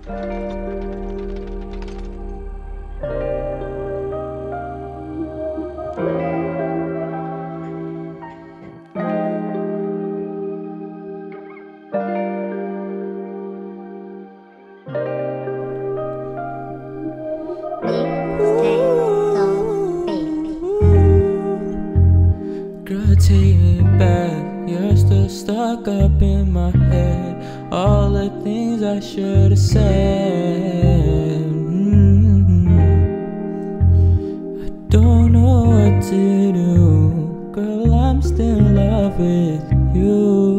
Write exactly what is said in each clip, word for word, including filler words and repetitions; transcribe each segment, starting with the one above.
Girl, take me back. You're still stuck up in my head. All the things I should have said. mm-hmm. I don't know what to do. Girl, I'm still in love with you.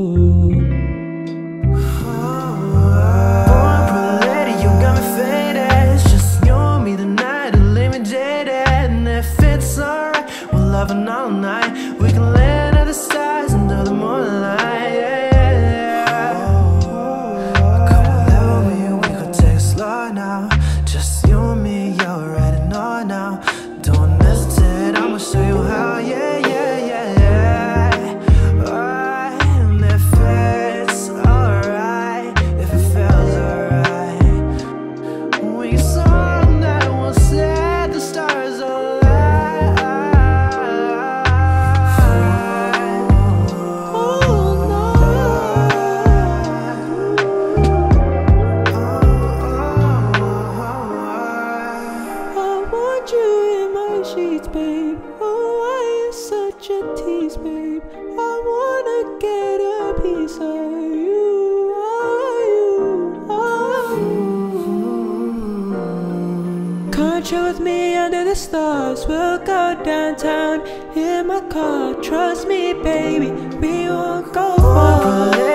Loving all night, we can land at the stars under the moonlight. Yeah, yeah, yeah. Come on, love me, we could take it slow now. Just you and me, you're riding on now. Don't hesitate, I'ma show you how. Yeah, yeah, yeah, yeah. Alright, and if it's alright, if it feels alright, we can song that will set the stars alight. Sheets, babe. Oh, why you such a tease, babe? I wanna get a piece of you. Oh, you. Oh. Come chill with me under the stars. We'll go downtown in my car. Trust me, baby, we won't go far.